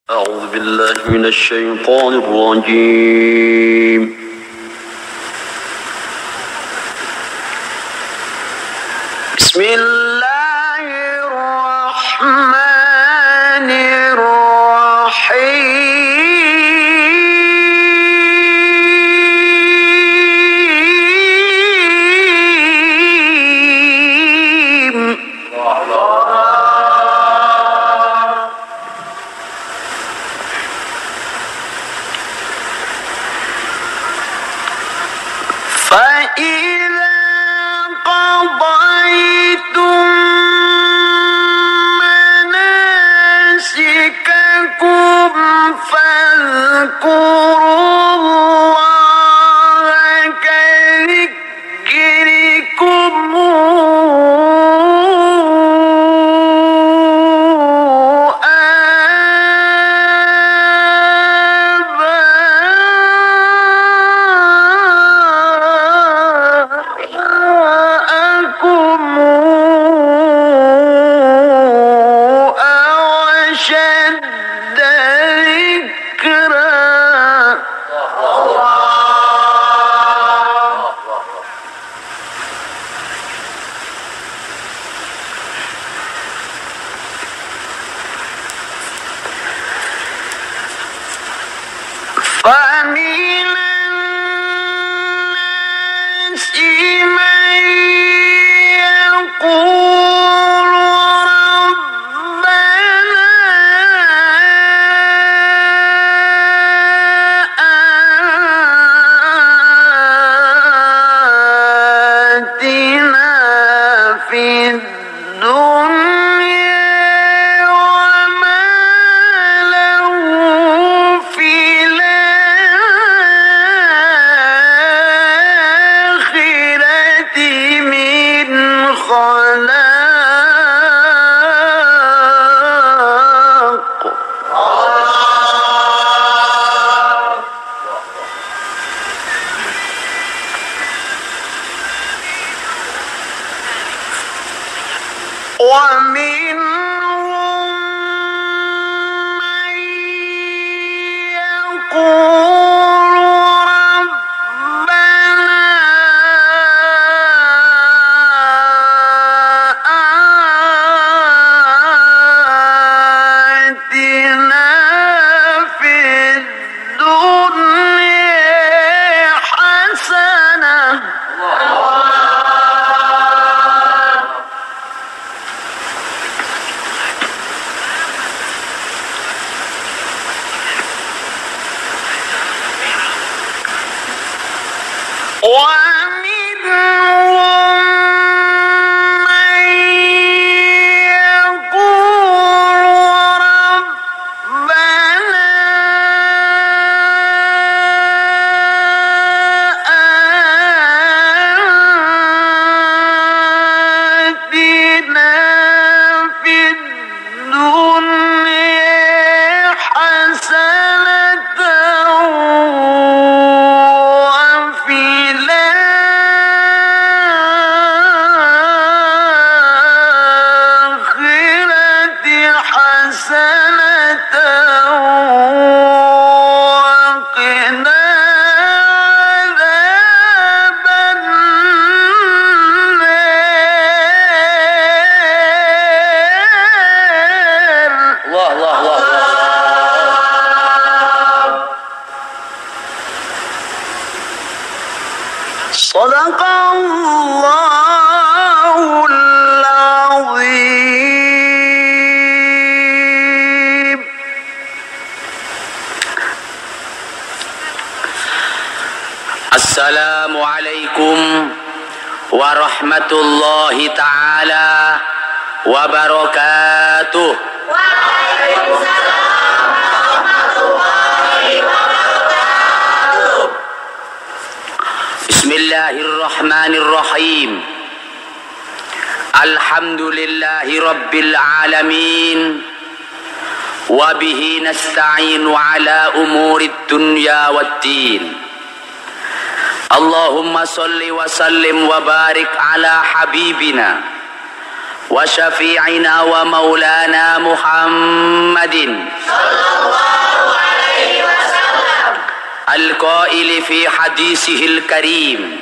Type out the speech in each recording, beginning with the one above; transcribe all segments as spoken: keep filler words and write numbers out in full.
أعوذ بالله من الشيطان الرجيم. بسم الله الرحمن الرحيم. فإذا قضيتم مناسككم فاذكروا الله كذكركم فمن الناس من يقول ربنا آتنا في الدنيا وما له في خلاق. ومنهم من يقول ربنا آتنا في الدنيا حسنة ومنهم من يقول ربنا آتنا في الدنيا حسنة وفي الآخرة حسنة وقنا عذاب النار. الله الله الله صدق الله العظيم. السلام عليكم ورحمة الله تعالى وبركاته. Waalaikumsalam warahmatullahi wabarakatuh. Bismillahirrahmanirrahim. Alhamdulillahi rabbil alamin. Wa bihi nasta'inu ala umurid dunya waddin. Allahumma salli wa sallim wa barik ala habibina wa syafi'ina wa maulana Muhammadin sallallahu al-qaili fi hadisihil karim,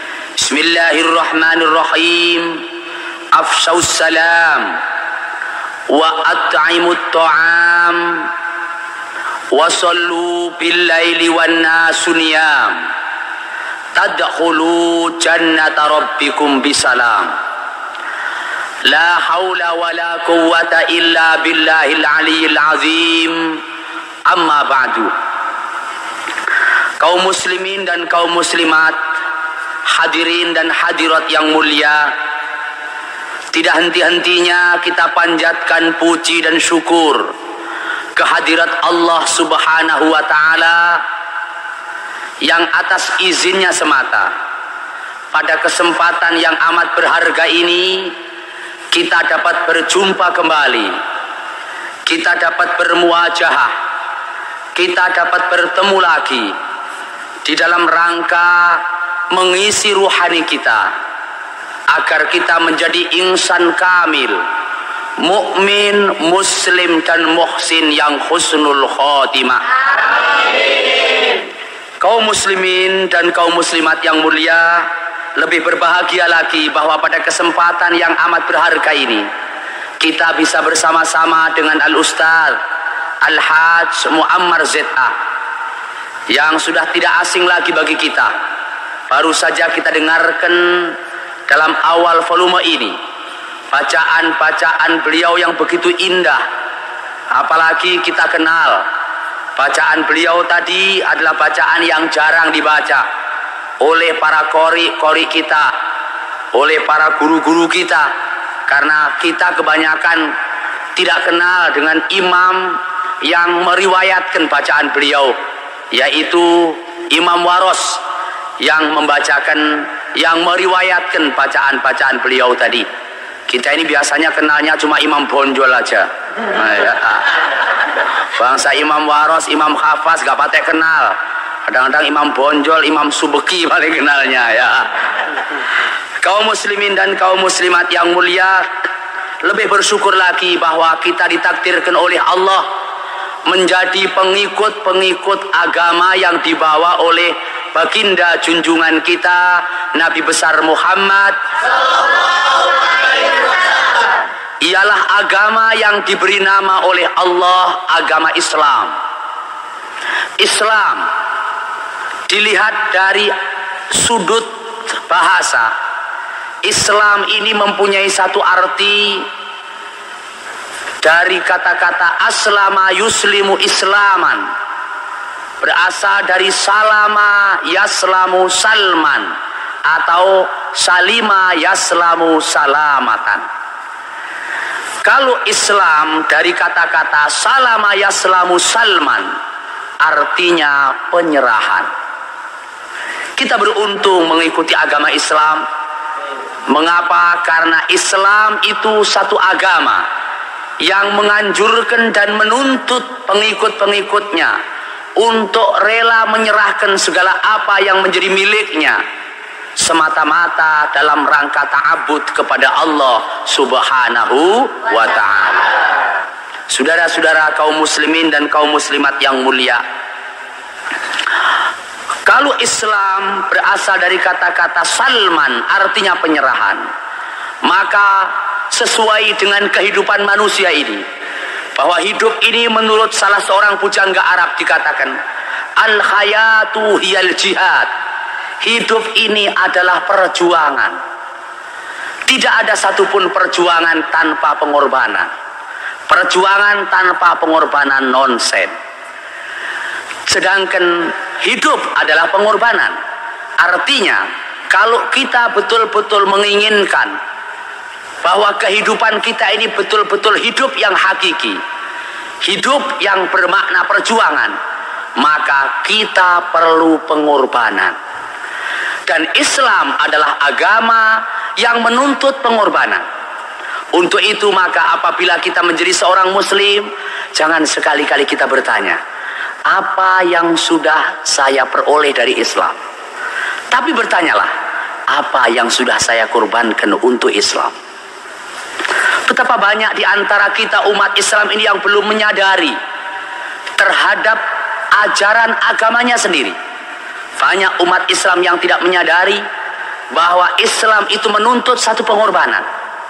bismillahirrahmanirrahim, afshaus salam wa at'imut ta'am wa sallu bil laili wan nasu niyam tadkhulu jannata rabbikum bisalam. La haula wa la quwwata illa billahil aliyyil azim. Amma ba'du. Kaum muslimin dan kaum muslimat, hadirin dan hadirat yang mulia, tidak henti-hentinya kita panjatkan puji dan syukur kehadirat Allah Subhanahu wa ta'ala yang atas izinnya semata pada kesempatan yang amat berharga ini kita dapat berjumpa kembali, kita dapat bermuajahah, kita dapat bertemu lagi di dalam rangka mengisi ruhani kita agar kita menjadi insan kamil, mukmin, muslim dan muhsin yang husnul khotimah. Amin. Kaum muslimin dan kaum muslimat yang mulia, lebih berbahagia lagi bahwa pada kesempatan yang amat berharga ini kita bisa bersama-sama dengan Al-Ustaz Al-Hajj Muammar Z A yang sudah tidak asing lagi bagi kita. Baru saja kita dengarkan dalam awal volume ini bacaan-bacaan beliau yang begitu indah. Apalagi kita kenal bacaan beliau tadi adalah bacaan yang jarang dibaca oleh para qori-qori kita, oleh para guru-guru kita, karena kita kebanyakan tidak kenal dengan imam yang meriwayatkan bacaan beliau, yaitu Imam Waros yang membacakan, yang meriwayatkan bacaan-bacaan beliau tadi. Kita ini biasanya kenalnya cuma Imam Bonjol aja. Nah, ya. Bangsa Imam Waros, Imam Hafaz gak patek kenal. Kadang-kadang Imam Bonjol, Imam Subeki paling kenalnya ya. Kaum muslimin dan kaum muslimat yang mulia, lebih bersyukur lagi bahwa kita ditakdirkan oleh Allah menjadi pengikut-pengikut agama yang dibawa oleh baginda junjungan kita Nabi besar Muhammad. Ialah agama yang diberi nama oleh Allah agama Islam. Islam dilihat dari sudut bahasa, Islam ini mempunyai satu arti dari kata-kata aslama yuslimu islaman, berasal dari salama yaslamu salman atau salima yaslamu salamatan. Kalau Islam dari kata-kata salama yaslamu salman, artinya penyerahan. Kita beruntung mengikuti agama Islam. Mengapa? Karena Islam itu satu agama yang menganjurkan dan menuntut pengikut-pengikutnya untuk rela menyerahkan segala apa yang menjadi miliknya semata-mata dalam rangka ta'abbud kepada Allah Subhanahu wa ta'ala. Saudara-saudara kaum muslimin dan kaum muslimat yang mulia, kalau Islam berasal dari kata-kata salman, artinya penyerahan, maka sesuai dengan kehidupan manusia ini, bahwa hidup ini menurut salah seorang pujangga Arab dikatakan al-hayatu hiyal jihad. Hidup ini adalah perjuangan. Tidak ada satupun perjuangan tanpa pengorbanan. Perjuangan tanpa pengorbanan nonsen. Sedangkan hidup adalah pengorbanan. Artinya, kalau kita betul-betul menginginkan bahwa kehidupan kita ini betul-betul hidup yang hakiki, hidup yang bermakna perjuangan, maka kita perlu pengorbanan. Dan Islam adalah agama yang menuntut pengorbanan. Untuk itu maka apabila kita menjadi seorang muslim, jangan sekali-kali kita bertanya, apa yang sudah saya peroleh dari Islam? Tapi bertanyalah, apa yang sudah saya korbankan untuk Islam? Betapa banyak di antara kita umat Islam ini yang belum menyadari terhadap ajaran agamanya sendiri. Banyak umat Islam yang tidak menyadari bahwa Islam itu menuntut satu pengorbanan.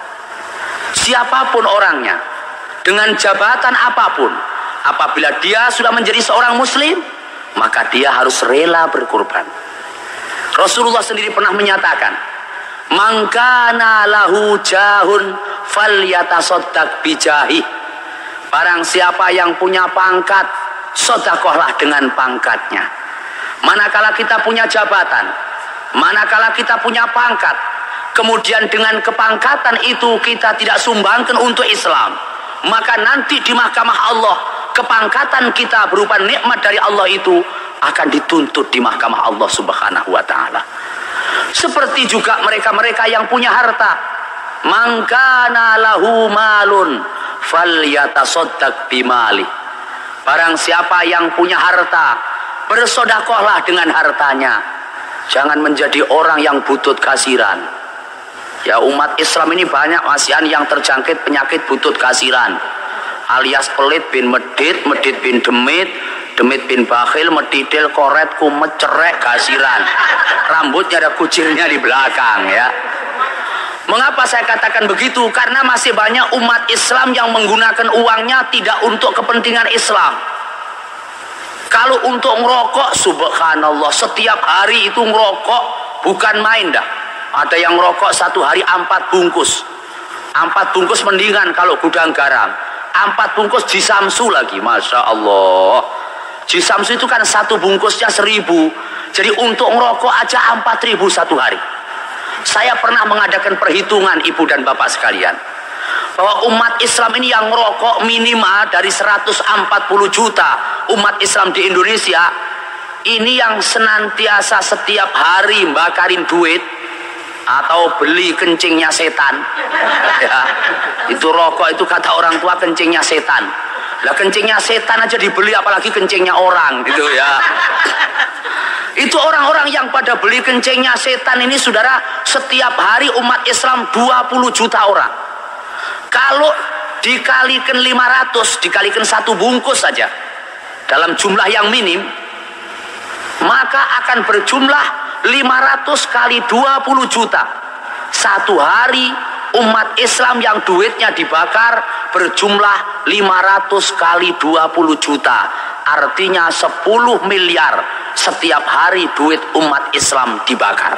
Siapapun orangnya, dengan jabatan apapun, apabila dia sudah menjadi seorang muslim, maka dia harus rela berkorban. Rasulullah sendiri pernah menyatakan, "Man kana lahu jahun falyatasaddaq bijahi." Barang siapa yang punya pangkat, sedekahlah dengan pangkatnya. Manakala kita punya jabatan, manakala kita punya pangkat, kemudian dengan kepangkatan itu kita tidak sumbangkan untuk Islam, maka nanti di mahkamah Allah, kepangkatan kita berupa nikmat dari Allah itu akan dituntut di mahkamah Allah Subhanahu wa ta'ala. Seperti juga mereka-mereka yang punya harta, man kana lahu malun falyatasaddaq bimali. Barang siapa yang punya harta, bersedekahlah dengan hartanya. Jangan menjadi orang yang butut kasiran. Ya, umat Islam ini banyak masihan yang terjangkit penyakit butut kasiran, alias pelit bin medit, medit bin demit, demit bin bakhil, medidil, koret, kumet, cerek, kasiran. Rambutnya ada kucirnya di belakang, ya. Mengapa saya katakan begitu? Karena masih banyak umat Islam yang menggunakan uangnya tidak untuk kepentingan Islam. Kalau untuk ngerokok, subhanallah, setiap hari itu ngerokok bukan main dah. Ada yang ngerokok satu hari empat bungkus. Empat bungkus mendingan kalau gudang garam. Empat bungkus jisamsu lagi, masya Allah. Jisamsu itu kan satu bungkusnya seribu. Jadi untuk ngerokok aja empat ribu satu hari. Saya pernah mengadakan perhitungan ibu dan bapak sekalian, bahwa umat Islam ini yang ngerokok minimal dari seratus empat puluh juta umat Islam di Indonesia ini, yang senantiasa setiap hari bakarin duit atau beli kencingnya setan, ya, itu rokok itu kata orang tua kencingnya setan. Lah kencingnya setan aja dibeli, apalagi kencingnya orang, gitu ya. Itu orang-orang yang pada beli kencingnya setan ini, saudara, setiap hari umat Islam dua puluh juta orang. Kalau dikalikan lima ratus, dikalikan satu bungkus saja dalam jumlah yang minim, maka akan berjumlah lima ratus kali dua puluh juta. Satu hari umat Islam yang duitnya dibakar berjumlah lima ratus kali dua puluh juta. Artinya sepuluh miliar setiap hari duit umat Islam dibakar.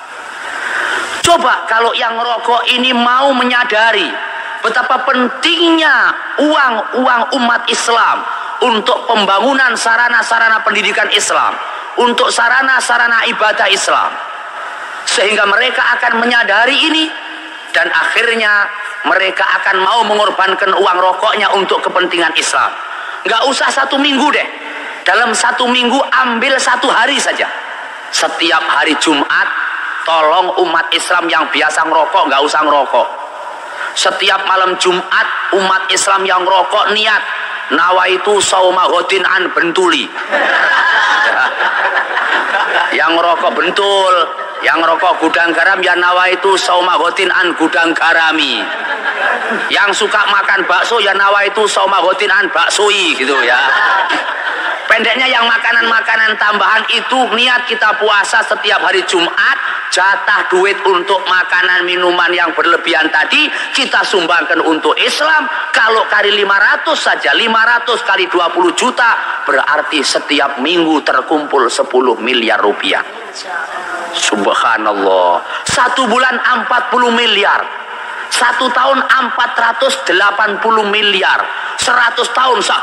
Coba kalau yang ngerokok ini mau menyadari betapa pentingnya uang-uang umat Islam untuk pembangunan sarana-sarana pendidikan Islam, untuk sarana-sarana ibadah Islam, sehingga mereka akan menyadari ini, dan akhirnya mereka akan mau mengorbankan uang rokoknya untuk kepentingan Islam. Nggak usah satu minggu deh, dalam satu minggu ambil satu hari saja. Setiap hari Jumat, tolong umat Islam yang biasa ngerokok nggak usah ngerokok. Setiap malam Jumat, umat Islam yang ngerokok niat nawaitu sauma ghodin an bentuli. Ya. Yang ngerokok bentul, yang ngerokok gudang garam, ya nawaitu sauma ghodin an gudang garami. Yang suka makan bakso, ya nawaitu sauma ghodin an baksoi, gitu ya. Pendeknya yang makanan-makanan tambahan itu niat kita puasa setiap hari Jumat, jatah duit untuk makanan minuman yang berlebihan tadi kita sumbangkan untuk Islam. Kalau kali lima ratus saja, lima ratus kali dua puluh juta, berarti setiap minggu terkumpul sepuluh miliar rupiah. Subhanallah. Satu bulan empat puluh miliar. Satu tahun empat ratus delapan puluh miliar. Seratus tahun sah.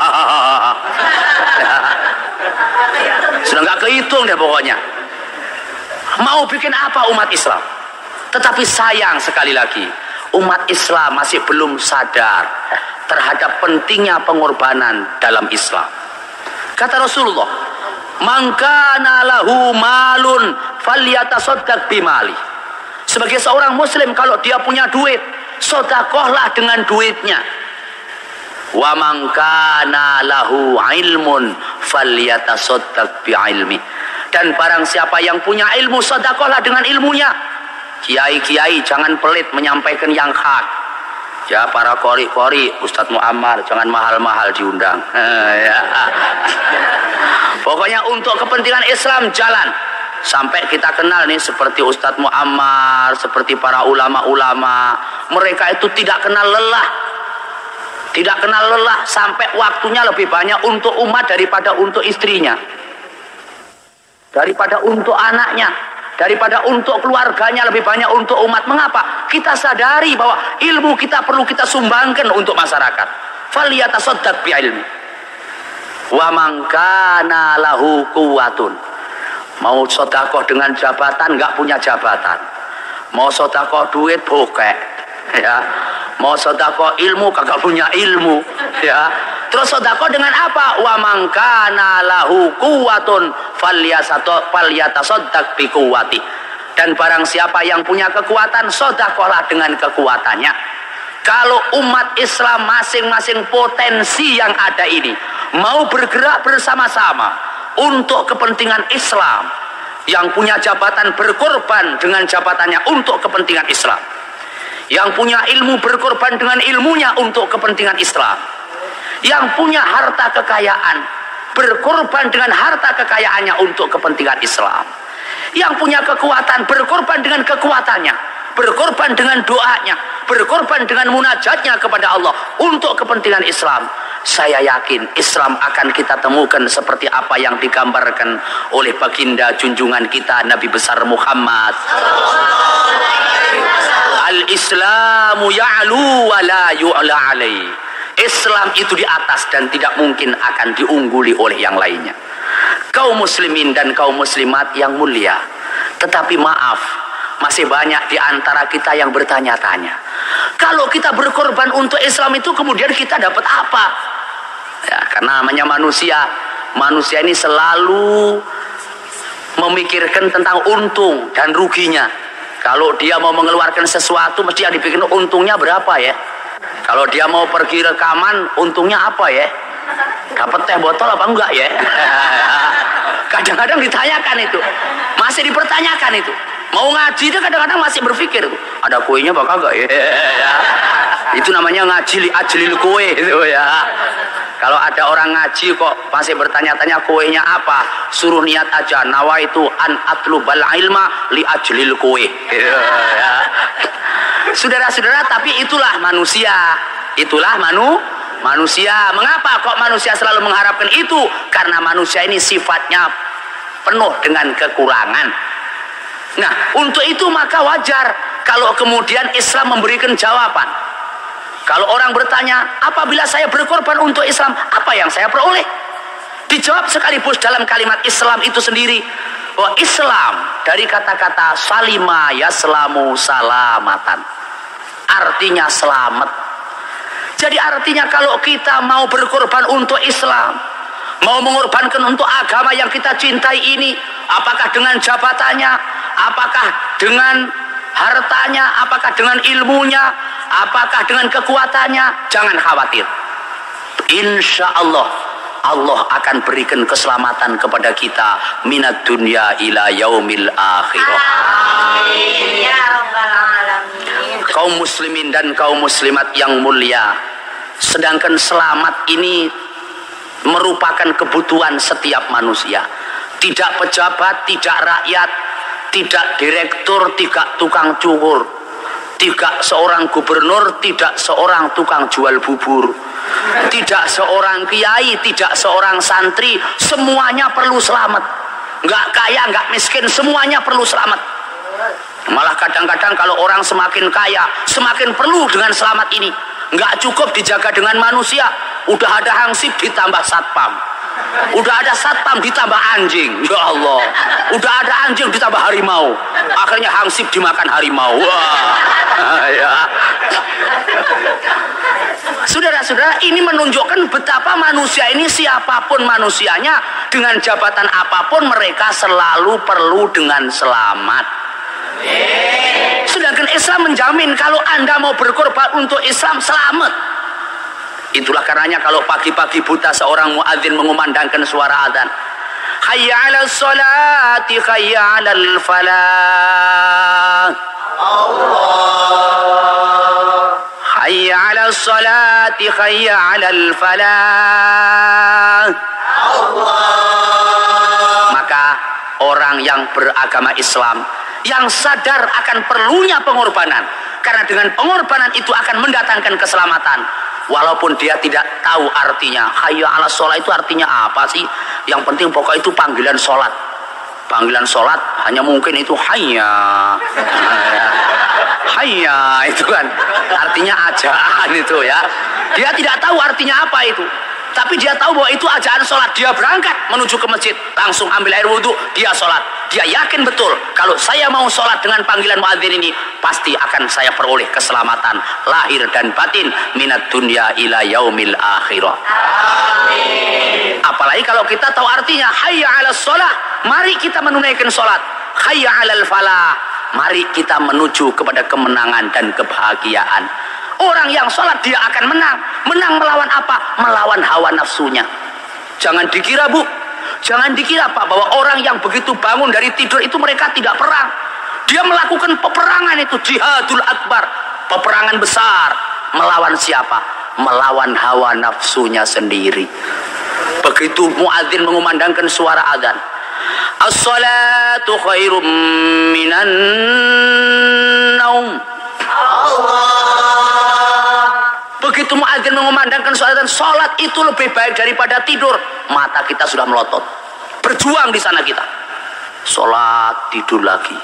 Sudah nggak kehitung deh pokoknya. Mau bikin apa umat Islam? Tetapi sayang sekali lagi, umat Islam masih belum sadar terhadap pentingnya pengorbanan dalam Islam. Kata Rasulullah, "Man kana lahu malun falyatasaddaq bimali." Sebagai seorang muslim, kalau dia punya duit, sedekahlah dengan duitnya. Wa man kana lahu ilmun falyatasaddaq biilmi. Dan barang siapa yang punya ilmu, sedekahlah dengan ilmunya. Kiai-kiai jangan pelit menyampaikan yang hak. Ya, para kori-kori, Ustadz Muammar jangan mahal-mahal diundang. Ya. Pokoknya untuk kepentingan Islam jalan. Sampai kita kenal nih seperti Ustadz Muammar, seperti para ulama-ulama, mereka itu tidak kenal lelah. Tidak kenal lelah sampai waktunya lebih banyak untuk umat daripada untuk istrinya. Daripada untuk anaknya, daripada untuk keluarganya, lebih banyak untuk umat. Mengapa? Kita sadari bahwa ilmu kita perlu kita sumbangkan untuk masyarakat. Falyatasaddaq bi ilmi. Wa man kana lahu quwwatun. Mau sedekah dengan jabatan nggak punya jabatan, mau sedekah duit bokek, ya, mau sedekah ilmu kagak punya ilmu, ya. Terus sedekah dengan apa? Wa man kana lahu quwwatun falyatasaddaq bi quwwati. Dan barang siapa yang punya kekuatan, sedekahlah dengan kekuatannya. Kalau umat Islam masing-masing potensi yang ada ini mau bergerak bersama-sama untuk kepentingan Islam, yang punya jabatan berkorban dengan jabatannya untuk kepentingan Islam, yang punya ilmu berkorban dengan ilmunya untuk kepentingan Islam, yang punya harta kekayaan berkorban dengan harta kekayaannya untuk kepentingan Islam, yang punya kekuatan berkorban dengan kekuatannya, berkorban dengan doanya, berkorban dengan munajatnya kepada Allah untuk kepentingan Islam. Saya yakin Islam akan kita temukan seperti apa yang digambarkan oleh baginda junjungan kita Nabi besar Muhammad. Al-Islamu ya'lu wa la yu'la alaih. Islam itu di atas dan tidak mungkin akan diungguli oleh yang lainnya. Kaum muslimin dan kaum muslimat yang mulia, tetapi maaf, masih banyak di antara kita yang bertanya-tanya, kalau kita berkorban untuk Islam itu kemudian kita dapat apa? Ya, karena namanya manusia, manusia ini selalu memikirkan tentang untung dan ruginya. Kalau dia mau mengeluarkan sesuatu, mesti yang dipikir untungnya berapa ya. Kalau dia mau pergi rekaman, untungnya apa ya? Dapat teh botol apa enggak ya? Kadang-kadang ditanyakan itu, masih dipertanyakan itu. Mau ngaji dia kadang-kadang masih berpikir, ada kuenya bakal enggak ya? Itu namanya ngaji li ajlil kue itu ya. Kalau ada orang ngaji kok masih bertanya-tanya kuenya apa, suruh niat aja, nawaitu an atlubal ilma li ajlil kue. Ya. Saudara-saudara, tapi itulah manusia, itulah manu manusia. Mengapa kok manusia selalu mengharapkan itu? Karena manusia ini sifatnya penuh dengan kekurangan. Nah, untuk itu maka wajar kalau kemudian Islam memberikan jawaban. Kalau orang bertanya, apabila saya berkorban untuk Islam, apa yang saya peroleh? Dijawab sekaligus dalam kalimat Islam itu sendiri, bahwa Islam dari kata-kata salima yaslamu salamatan, artinya selamat. Jadi artinya kalau kita mau berkorban untuk Islam, mau mengorbankan untuk agama yang kita cintai ini, apakah dengan jabatannya, apakah dengan hartanya, apakah dengan ilmunya, apakah dengan kekuatannya, jangan khawatir. Insya Allah Allah akan berikan keselamatan kepada kita minat dunia ila yaumil akhirah. Amin ya rabbal alamin. Kaum muslimin dan kaum muslimat yang mulia, sedangkan selamat ini merupakan kebutuhan setiap manusia. Tidak pejabat, tidak rakyat, tidak direktur, tidak tukang cukur, tidak seorang gubernur, tidak seorang tukang jual bubur, tidak seorang kiai, tidak seorang santri, semuanya perlu selamat. Nggak kaya, nggak miskin, semuanya perlu selamat. Malah kadang-kadang kalau orang semakin kaya, semakin perlu dengan selamat ini. Nggak cukup dijaga dengan manusia, udah ada hansip ditambah satpam, udah ada satpam ditambah anjing, ya Allah, udah ada anjing ditambah harimau, akhirnya hansip dimakan harimau. Wah, ya. Saudara-saudara, ini menunjukkan betapa manusia ini, siapapun manusianya, dengan jabatan apapun, mereka selalu perlu dengan selamat. Sedangkan Islam menjamin kalau Anda mau berkorban untuk Islam, selamat. Itulah karenanya kalau pagi-pagi buta seorang muadzin mengumandangkan suara adzan, hayya 'alal sholati hayya 'alal falah, Allah, hayya 'alal sholati hayya 'alal falah, Allah. Maka orang yang beragama Islam, yang sadar akan perlunya pengorbanan, karena dengan pengorbanan itu akan mendatangkan keselamatan. Walaupun dia tidak tahu artinya. Hayya 'alas sholat itu artinya apa sih? Yang penting pokoknya itu panggilan sholat. Panggilan sholat hanya mungkin itu hayya, hayya itu kan artinya ajaan itu ya. Dia tidak tahu artinya apa itu, tapi dia tahu bahwa itu ajaan sholat. Dia berangkat menuju ke masjid, langsung ambil air wudhu, dia sholat. Dia yakin betul kalau saya mau sholat dengan panggilan muadzin ini, pasti akan saya peroleh keselamatan lahir dan batin, minat dunya ila yaumil akhirah. Amin. Apalagi kalau kita tahu artinya hayya 'alas sholat, mari kita menunaikan sholat. Hayya 'alal falah, mari kita menuju kepada kemenangan dan kebahagiaan. Orang yang sholat dia akan menang. Menang melawan apa? Melawan hawa nafsunya. Jangan dikira bu, jangan dikira pak, bahwa orang yang begitu bangun dari tidur itu mereka tidak perang. Dia melakukan peperangan itu, jihadul akbar, peperangan besar. Melawan siapa? Melawan hawa nafsunya sendiri. Begitu muadzin mengumandangkan suara azan, as-salatu khairum minan naum. Begitu muadzin mengumandangkan suara azan, salat itu lebih baik daripada tidur, mata kita sudah melotot. Berjuang di sana kita. Salat tidur lagi.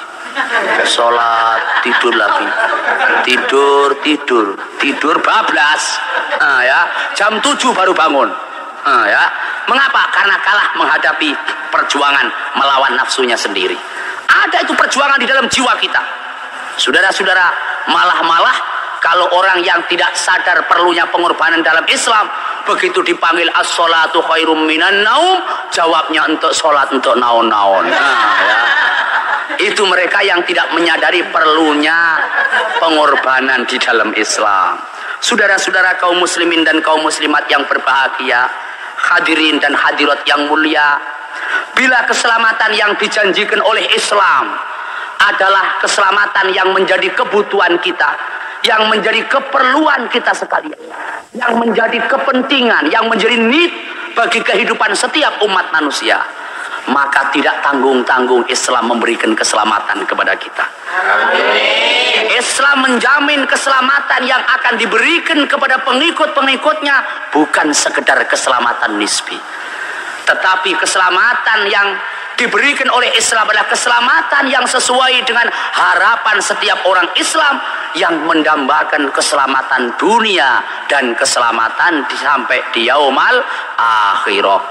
Salat tidur lagi. Tidur tidur tidur bablas. Nah, ya, jam tujuh baru bangun. Nah, ya. Mengapa? Karena kalah menghadapi perjuangan melawan nafsunya sendiri. Ada itu perjuangan di dalam jiwa kita. Saudara-saudara, malah-malah kalau orang yang tidak sadar perlunya pengorbanan dalam Islam, begitu dipanggil as-sholatu khairum minan naum, jawabnya untuk sholat, untuk naon-naon. Nah, ya. Itu mereka yang tidak menyadari perlunya pengorbanan di dalam Islam. Saudara-saudara kaum muslimin dan kaum muslimat yang berbahagia, hadirin dan hadirat yang mulia, bila keselamatan yang dijanjikan oleh Islam adalah keselamatan yang menjadi kebutuhan kita, yang menjadi keperluan kita sekalian, yang menjadi kepentingan, yang menjadi need bagi kehidupan setiap umat manusia, maka tidak tanggung-tanggung Islam memberikan keselamatan kepada kita. Amin. Islam menjamin keselamatan yang akan diberikan kepada pengikut-pengikutnya bukan sekedar keselamatan nisbi, tetapi keselamatan yang diberikan oleh Islam adalah keselamatan yang sesuai dengan harapan setiap orang Islam, yang mendambakan keselamatan dunia dan keselamatan di, sampai di yaumal akhirah.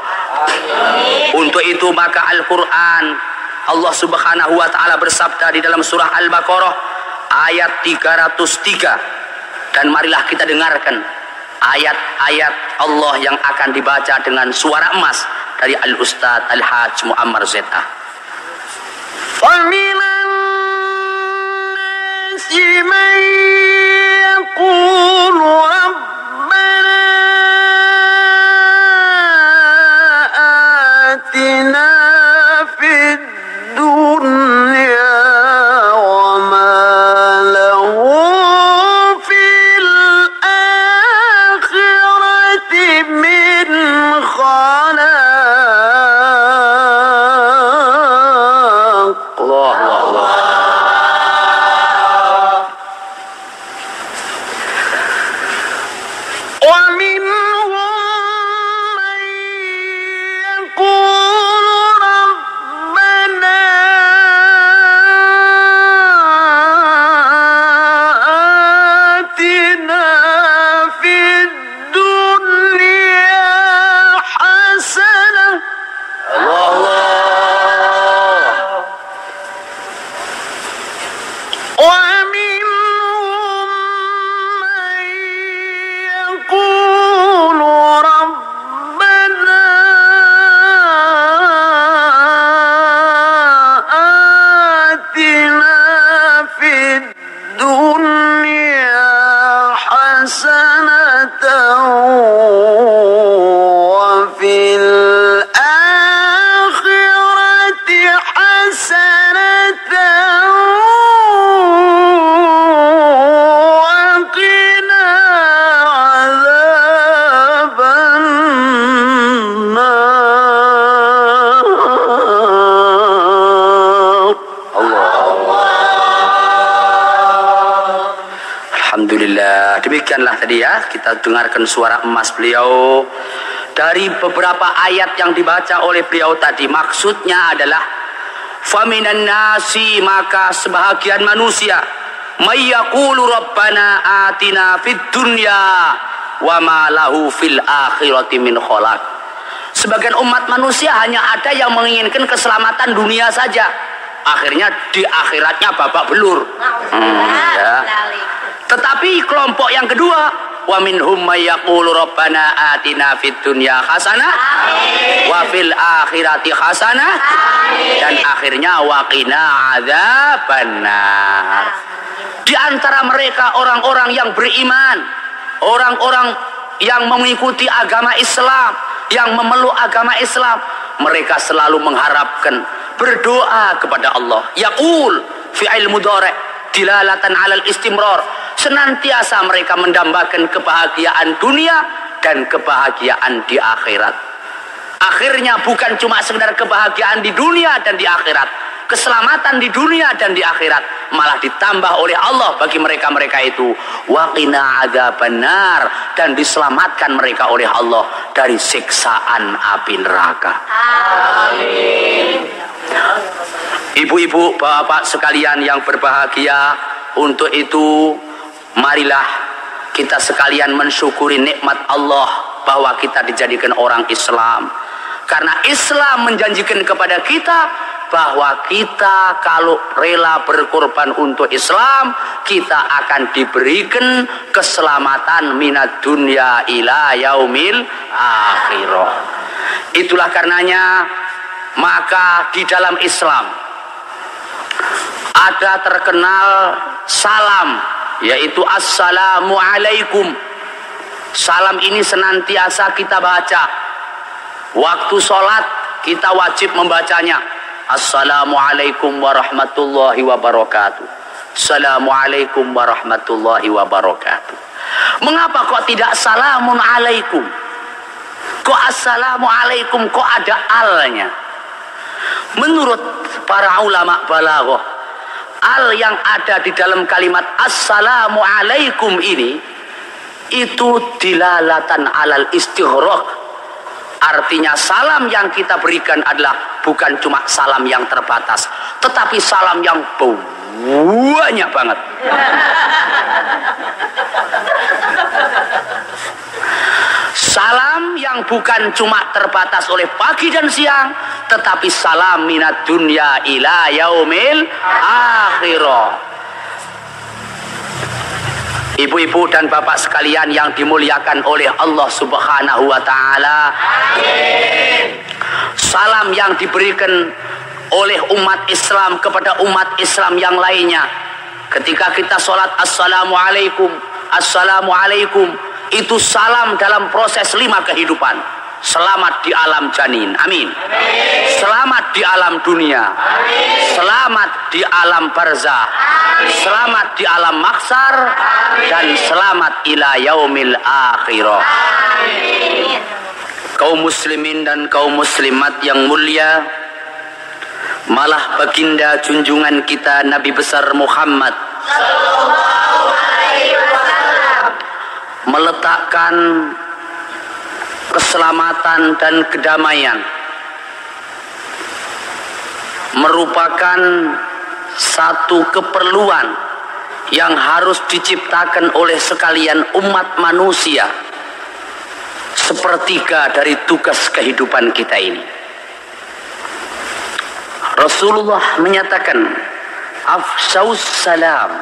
Untuk itu maka Al-Quran, Allah subhanahu wa ta'ala bersabda di dalam surah Al-Baqarah ayat tiga ratus tiga, dan marilah kita dengarkan ayat-ayat Allah yang akan dibaca dengan suara emas dari Al-Ustadz Al-Hajj Muammar Z A. وَمِنَ النَّاسِ مَن يَقُولُ رَبَّنَا آتِنَا فِي الدُّنْيَا وَمَا لَهُ فِي الْآخِرَةِ مِنْ خَلَاقٍ. demikianlah tadi ya, kita dengarkan suara emas beliau. Dari beberapa ayat yang dibaca oleh beliau tadi, maksudnya adalah faminan nasi, maka sebahagian manusia, may yaqulu rabbana atina fid dunya wa ma lahu fil akhirati min khalaq. Sebagian umat manusia hanya ada yang menginginkan keselamatan dunia saja, akhirnya di akhiratnya babak belur. Hmm, ya. Tetapi kelompok yang kedua, wa minhum may yaqulu rabbana atina fid dunya hasanah wa fil akhirati hasanah, dan akhirnya wa qina adzabannar. Di antara mereka orang-orang yang beriman, orang-orang yang mengikuti agama Islam, yang memeluk agama Islam, mereka selalu mengharapkan, berdoa kepada Allah. Yaqul fi'il mudhari' dilalatan 'alal istimrar. Senantiasa mereka mendambakan kebahagiaan dunia dan kebahagiaan di akhirat. Akhirnya bukan cuma sekedar kebahagiaan di dunia dan di akhirat, keselamatan di dunia dan di akhirat, malah ditambah oleh Allah bagi mereka-mereka itu wa qina adzabannar, dan diselamatkan mereka oleh Allah dari siksaan api neraka. Amin. Ibu-ibu, bapak sekalian yang berbahagia, untuk itu marilah kita sekalian mensyukuri nikmat Allah bahwa kita dijadikan orang Islam. Karena Islam menjanjikan kepada kita bahwa kita kalau rela berkorban untuk Islam, kita akan diberikan keselamatan minad dunya ila yaumil akhirah. Itulah karenanya maka di dalam Islam ada terkenal salam, yaitu assalamu alaikum. Salam ini senantiasa kita baca. Waktu sholat kita wajib membacanya. Assalamualaikum warahmatullahi wabarakatuh. Assalamualaikum warahmatullahi wabarakatuh. Mengapa kok tidak salamun alaikum? Kok assalamualaikum, kok ada alnya? Menurut para ulama balaghah, al yang ada di dalam kalimat assalamualaikum ini itu dilalatan alal istighraq. Artinya salam yang kita berikan adalah bukan cuma salam yang terbatas, tetapi salam yang banyak banget. Salam yang bukan cuma terbatas oleh pagi dan siang, tetapi salam minad dunya ila yaumil akhirah. Ibu-ibu dan bapak sekalian yang dimuliakan oleh Allah Subhanahu wa taala. Amin. Salam yang diberikan oleh umat Islam kepada umat Islam yang lainnya. Ketika kita sholat assalamualaikum, assalamualaikum, itu salam dalam proses lima kehidupan. Selamat di alam janin, amin. Amin. Selamat di alam dunia, amin. Selamat di alam barzah, amin. Selamat di alam mahsyar, dan selamat ila yaumil akhirah. Amin. Kaum muslimin dan kaum muslimat yang mulia, malah baginda junjungan kita Nabi besar Muhammad sallallahu alaihi wasallam meletakkan keselamatan dan kedamaian merupakan satu keperluan yang harus diciptakan oleh sekalian umat manusia, sepertiga dari tugas kehidupan kita ini. Rasulullah menyatakan afshaus salam,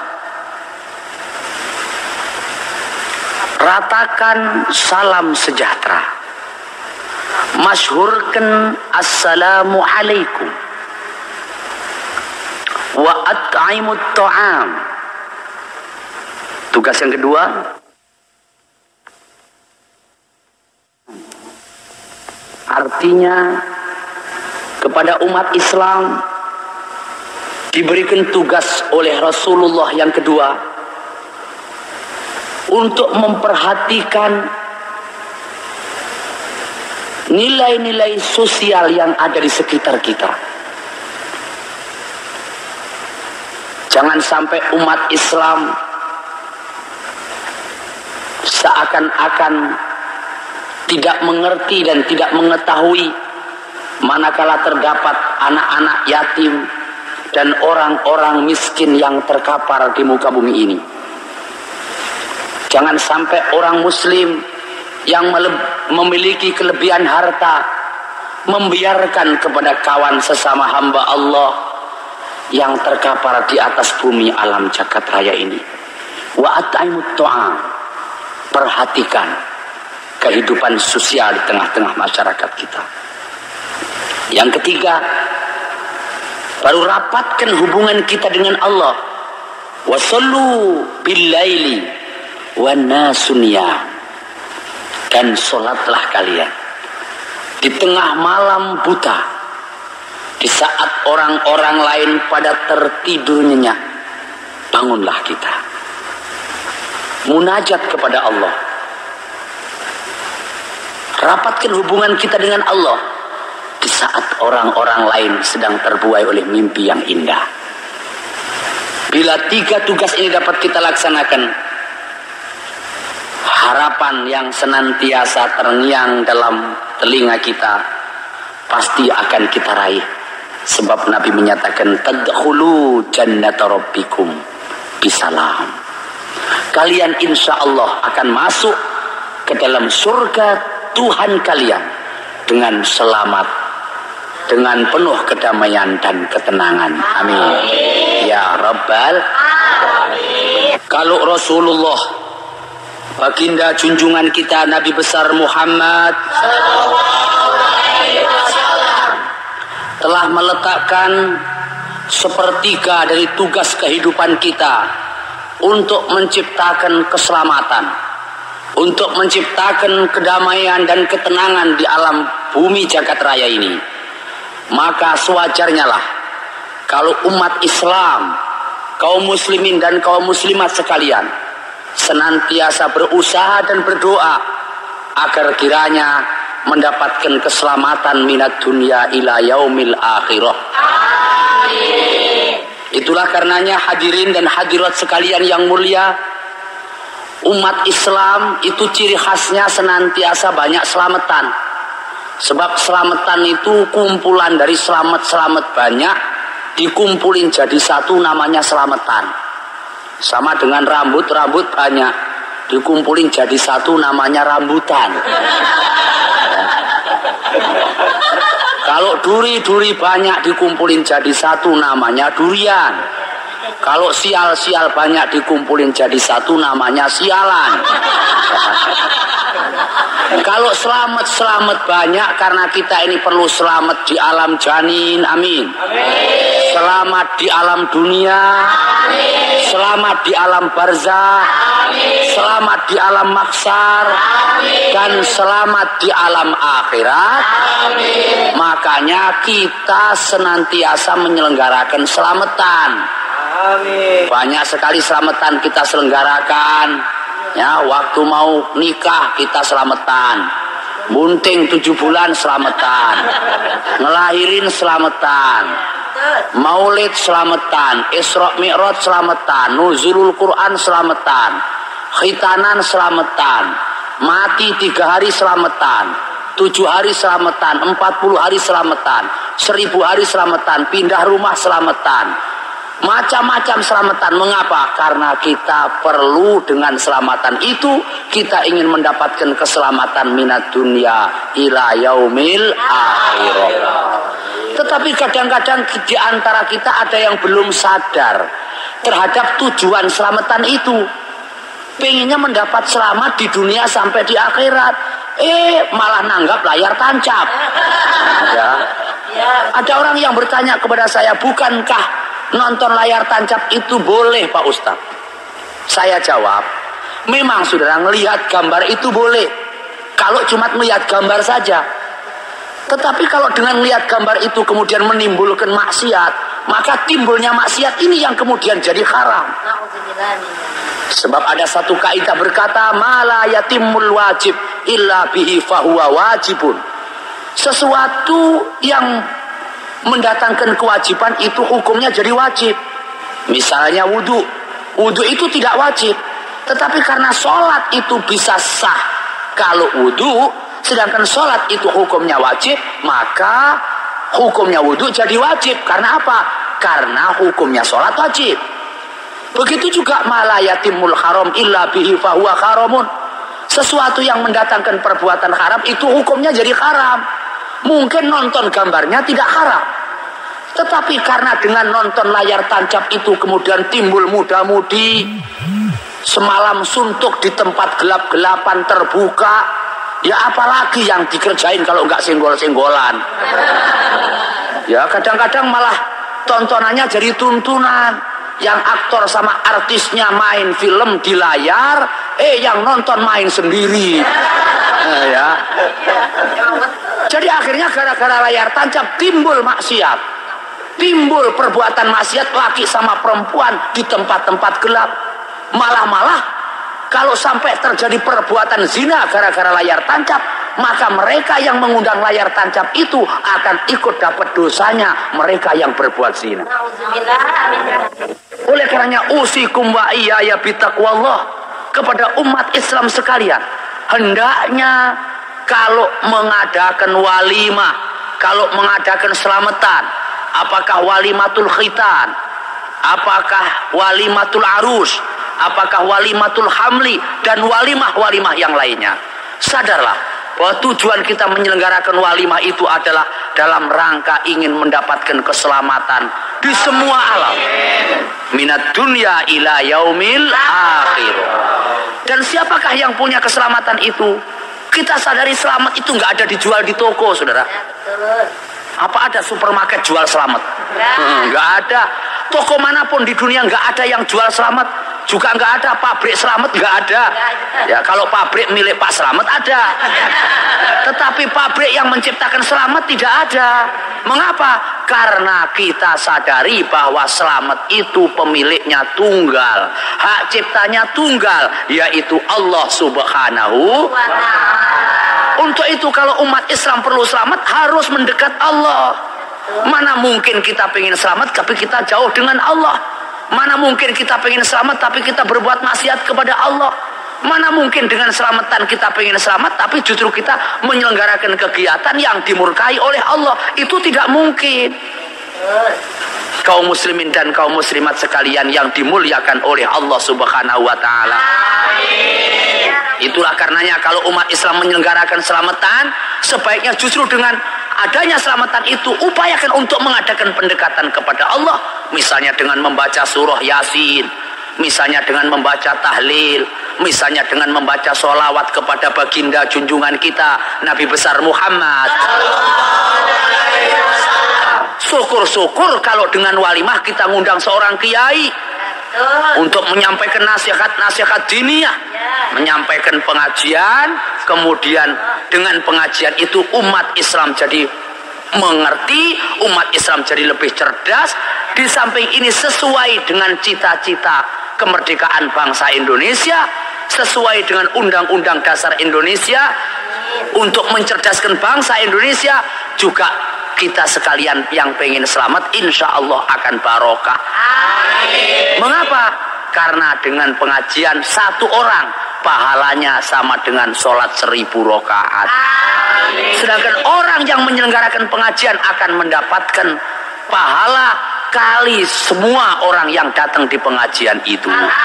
ratakan salam sejahtera, masyhurkan assalamu alaikum, wa at'imut ta'am. Tugas yang kedua, artinya kepada umat Islam diberikan tugas oleh Rasulullah yang kedua untuk memperhatikan nilai-nilai sosial yang ada di sekitar kita. Jangan sampai umat Islam seakan-akan tidak mengerti dan tidak mengetahui manakala terdapat anak-anak yatim dan orang-orang miskin yang terkapar di muka bumi ini. Jangan sampai orang muslim yang memiliki kelebihan harta membiarkan kepada kawan sesama hamba Allah yang terkapar di atas bumi alam jagat raya ini. Wa at'imut ta'am, perhatikan kehidupan sosial di tengah-tengah masyarakat kita. Yang ketiga, baru rapatkan hubungan kita dengan Allah. Wasallu billaili wan nasun niyam, dan sholatlah kalian di tengah malam buta, di saat orang-orang lain pada tertidur nyenyak. Bangunlah kita munajat kepada Allah, rapatkan hubungan kita dengan Allah di saat orang-orang lain sedang terbuai oleh mimpi yang indah. Bila tiga tugas ini dapat kita laksanakan, harapan yang senantiasa terngiang dalam telinga kita pasti akan kita raih. Sebab Nabi menyatakan, tadkhulu jannata rabbikum bisalam. Kalian insya Allah akan masuk ke dalam surga Tuhan kalian dengan selamat, dengan penuh kedamaian dan ketenangan. Amin. Ya Rabbal Alamin. Kalau Rasulullah, baginda junjungan kita Nabi besar Muhammad sallallahu alaihi wasallam, telah meletakkan sepertiga dari tugas kehidupan kita untuk menciptakan keselamatan, untuk menciptakan kedamaian dan ketenangan di alam bumi jagat raya ini, maka sewajarnya lah kalau umat Islam, kaum muslimin dan kaum muslimat sekalian senantiasa berusaha dan berdoa agar kiranya mendapatkan keselamatan minat dunia ila yaumil akhirah. Amin. Itulah karenanya hadirin dan hadirat sekalian yang mulia, umat Islam itu ciri khasnya senantiasa banyak selamatan. Sebab selamatan itu kumpulan dari selamat-selamat banyak dikumpulin jadi satu, namanya selamatan. Sama dengan rambut-rambut banyak dikumpulin jadi satu, namanya rambutan. Kalau duri-duri banyak dikumpulin jadi satu, namanya durian. Kalau sial-sial banyak dikumpulin jadi satu, namanya sialan. Kalau selamat-selamat banyak karena kita ini perlu selamat di alam janin, amin. Amin. Selamat di alam dunia, amin. Selamat di alam barzah, amin. Selamat di alam mahsyar, amin. Dan selamat di alam akhirat, amin. Makanya kita senantiasa menyelenggarakan selamatan. Amin. Banyak sekali selamatan kita selenggarakan. Ya, waktu mau nikah kita selamatan, bunting tujuh bulan selamatan, ngelahirin selamatan, maulid selamatan, Isra Mi'raj selamatan, nuzulul Quran selamatan, khitanan selamatan, mati tiga hari selamatan, tujuh hari selamatan, empat puluh hari selamatan, seribu hari selamatan, pindah rumah selamatan. Macam-macam selamatan. Mengapa? Karena kita perlu dengan selamatan itu kita ingin mendapatkan keselamatan minat dunia ila yaumil akhirah. Tetapi kadang-kadang di antara kita ada yang belum sadar terhadap tujuan selamatan itu. Pengennya mendapat selamat di dunia sampai di akhirat, eh malah nanggap layar tancap. Ya. Ada orang yang bertanya kepada saya, bukankah nonton layar tancap itu boleh Pak Ustadz? Saya jawab, memang saudara ngelihat gambar itu boleh kalau cuma melihat gambar saja. Tetapi kalau dengan melihat gambar itu kemudian menimbulkan maksiat, maka timbulnya maksiat ini yang kemudian jadi haram. Sebab ada satu kaidah berkata, mala yatimul wajib illa bihi fahuwa wajibun. Sesuatu yang mendatangkan kewajiban itu hukumnya jadi wajib. Misalnya wudhu, wudhu itu tidak wajib, Tetapi karena sholat itu bisa sah kalau wudhu, sedangkan sholat itu hukumnya wajib, maka hukumnya wudhu jadi wajib. Karena apa? Karena hukumnya sholat wajib. Begitu juga malayatimul haram illa bihi fahuwa haramun. Sesuatu yang mendatangkan perbuatan haram itu hukumnya jadi haram. Mungkin nonton gambarnya tidak haram, tetapi karena dengan nonton layar tancap itu kemudian timbul muda-mudi, semalam suntuk di tempat gelap-gelapan terbuka, ya apalagi yang dikerjain kalau nggak senggol-senggolan. Ya kadang-kadang malah tontonannya jadi tuntunan, yang aktor sama artisnya main film di layar, eh yang nonton main sendiri. Nah, ya. Jadi akhirnya gara-gara layar tancap timbul maksiat, timbul perbuatan maksiat laki sama perempuan di tempat-tempat gelap. Malah-malah kalau sampai terjadi perbuatan zina gara-gara layar tancap, maka mereka yang mengundang layar tancap itu akan ikut dapat dosanya mereka yang berbuat zina. Oleh karenanya usikum wa iyaya bitaqwallah, kepada umat Islam sekalian, hendaknya kalau mengadakan walimah, kalau mengadakan selamatan, apakah walimatul khitan, apakah walimatul arus, apakah walimatul hamli, dan walimah-walimah yang lainnya, sadarlah bahwa tujuan kita menyelenggarakan walimah itu adalah dalam rangka ingin mendapatkan keselamatan di semua alam, minat dunia ila yaumil akhir. Dan siapakah yang punya keselamatan itu? Kita sadari selamat itu nggak ada dijual di toko, saudara. Apa ada supermarket jual selamat? Hmm, nggak ada. Toko manapun di dunia nggak ada yang jual selamat. Juga nggak ada pabrik selamat, nggak ada. Ya kalau pabrik milik Pak Selamat ada. Tetapi pabrik yang menciptakan selamat tidak ada. Mengapa? Karena kita sadari bahwa selamat itu pemiliknya tunggal, hak ciptanya tunggal, yaitu Allah Subhanahu wa Ta'ala. Untuk itu kalau umat Islam perlu selamat harus mendekat Allah. Mana mungkin kita pengen selamat tapi kita jauh dengan Allah. Mana mungkin kita pengen selamat tapi kita berbuat maksiat kepada Allah. Mana mungkin dengan selamatan kita pengen selamat tapi justru kita menyelenggarakan kegiatan yang dimurkai oleh Allah. Itu tidak mungkin. Kaum muslimin dan kaum muslimat sekalian yang dimuliakan oleh Allah Subhanahu wa Ta'ala. Itulah karenanya kalau umat Islam menyelenggarakan selamatan, sebaiknya justru dengan adanya selamatan itu upayakan untuk mengadakan pendekatan kepada Allah, misalnya dengan membaca surah Yasin, misalnya dengan membaca tahlil, misalnya dengan membaca sholawat kepada baginda junjungan kita Nabi besar Muhammad. Syukur-syukur kalau dengan walimah kita ngundang seorang kiai untuk menyampaikan nasihat-nasihat diniyah, menyampaikan pengajian, kemudian dengan pengajian itu umat Islam jadi mengerti, umat Islam jadi lebih cerdas. Di samping ini sesuai dengan cita-cita kemerdekaan bangsa Indonesia, sesuai dengan Undang-Undang Dasar Indonesia, untuk mencerdaskan bangsa Indonesia. Juga kita sekalian yang pengen selamat insya Allah akan barokah. Amin. Mengapa? Karena dengan pengajian satu orang pahalanya sama dengan sholat seribu rakaat. Sedangkan orang yang menyelenggarakan pengajian akan mendapatkan pahala kali semua orang yang datang di pengajian itu.